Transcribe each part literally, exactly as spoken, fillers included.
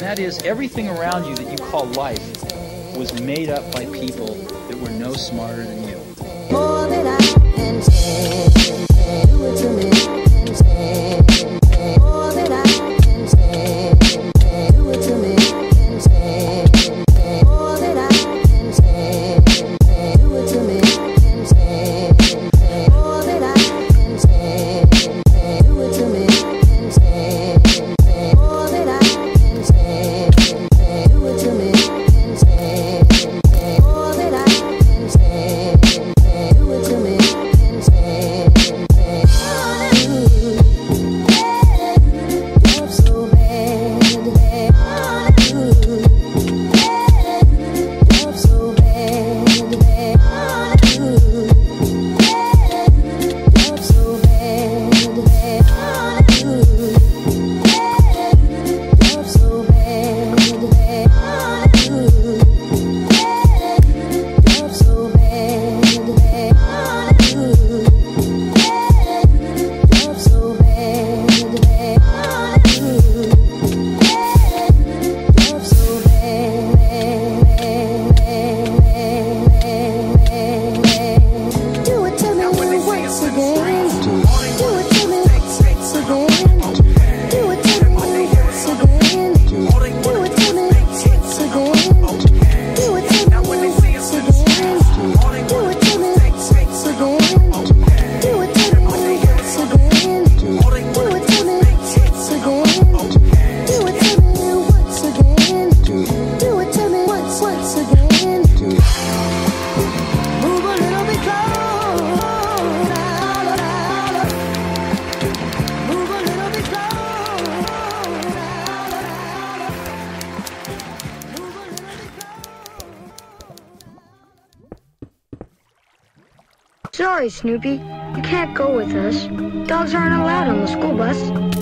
that is, everything around you that you call life was made up by people that were no smarter than you. More than I can say, do it to me, can say, more than I can say, do it to me, can say, more than I can say, do it to me, can say, more than I can say, do it to me, can say, more than I can say, do it to me, can say, more than I can say. Do it to me and say, ooh, yeah, love so bad, ooh, yeah, love so bad, ooh, yeah, love so bad, ooh, yeah, love so bad, ooh, yeah, love so bad. Sorry, Snoopy. You can't go with us. Dogs aren't allowed on the school bus.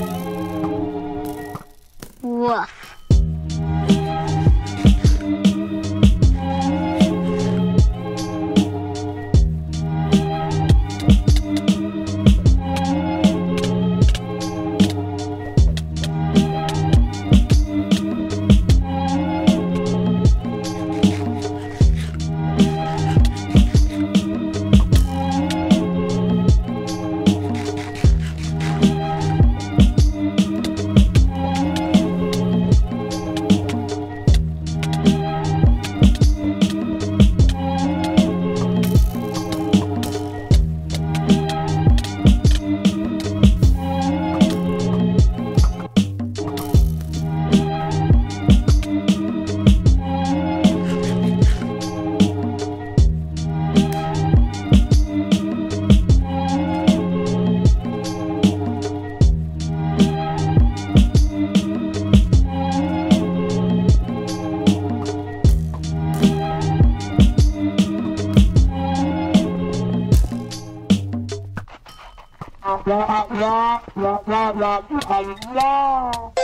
Woof. La la la la la la la.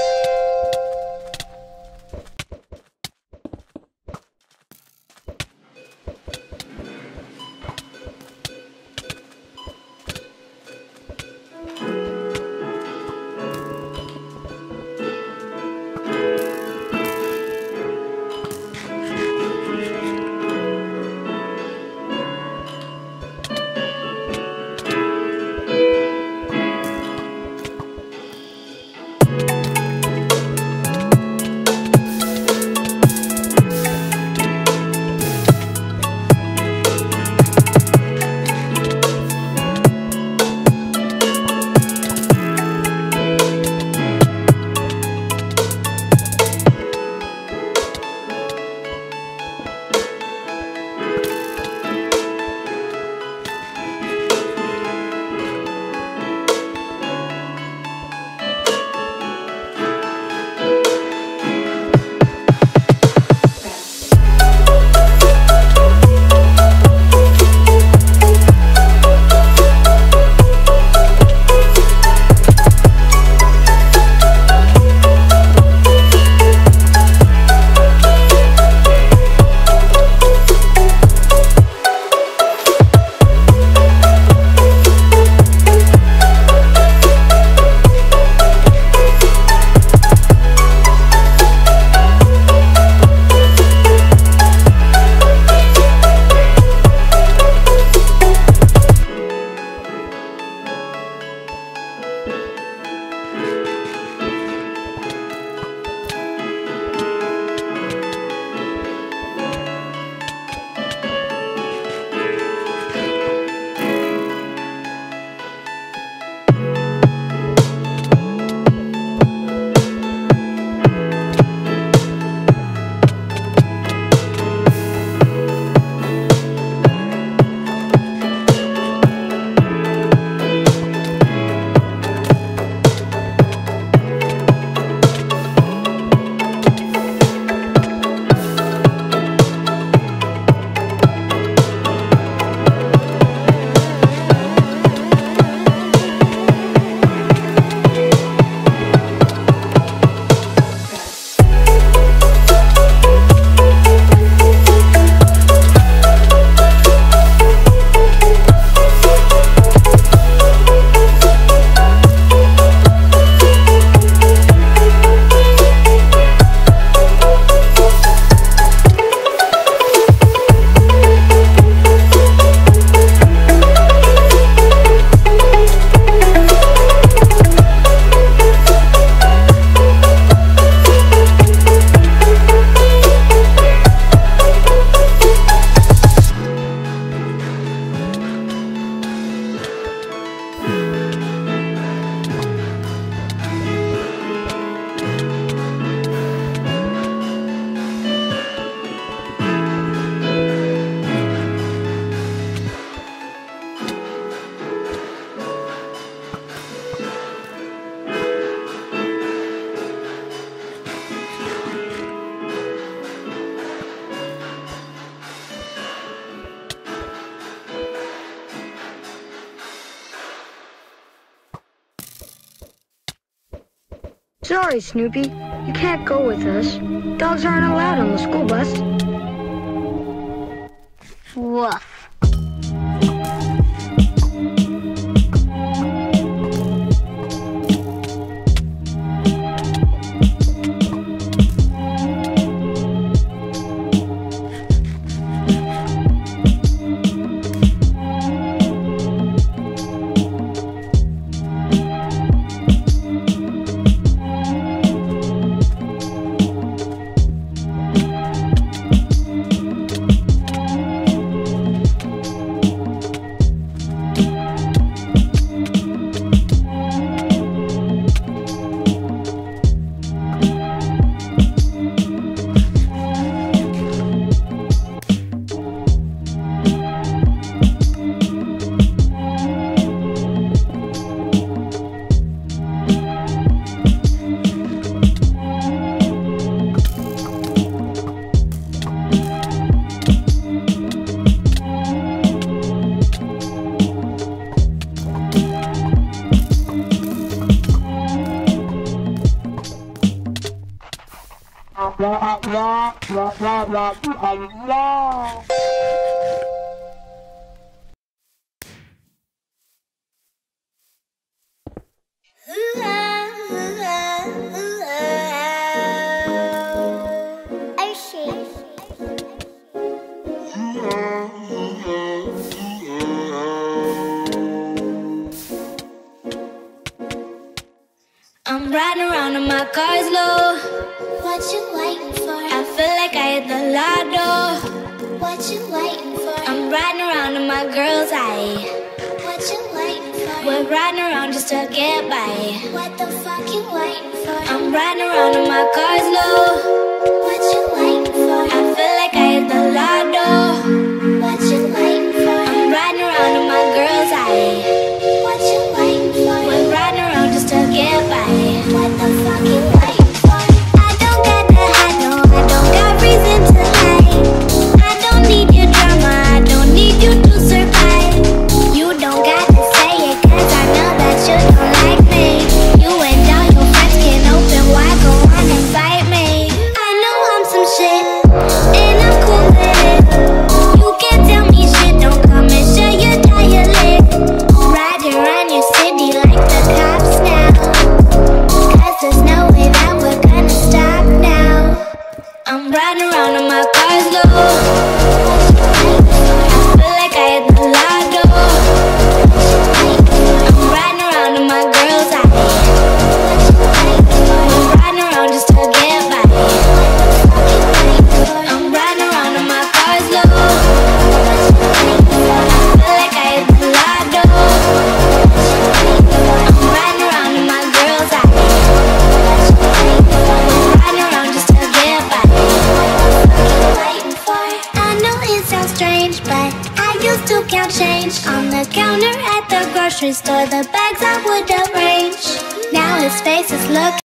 Sorry, Snoopy. You can't go with us. Dogs aren't allowed on the school bus. Woof. blah blah blah blah blah blah blah. I'm riding around and my car's low. What you waiting for? I feel like I hit the lotto. What you waiting for? I'm riding around in my girl's eye. What you waiting for? We're riding around just to get by. What the fuck you waiting for? I'm riding around and my car's low. What you waiting for? I feel like I hit the lotto. What you waiting for? I'm riding around in my girl's eye. What you waiting for? We're riding around just to get by. What the fuck you waiting for? I don't got to hide, no, I don't got reason to lie. I don't need your drama, I don't need you to survive. You don't got to say it, cause I know that you don't like me. You and all your friends can open wide, go on and fight me. I know I'm some shit, and I'm cool with it. You can't tell me shit, don't come and show your dialect. Riding around your city like the cops now. There's no way that we're gonna stop now. I'm riding around and my car's low. I feel like I hit the lotto. I'm riding around in my girl's eye. I'm riding around just to get by. I'm riding around and my car's low. I feel like I hit the lotto. I'm riding around in my girl's eye. Riding around just to get by. I know it sounds strange, but I used to count change on the counter at the grocery store. The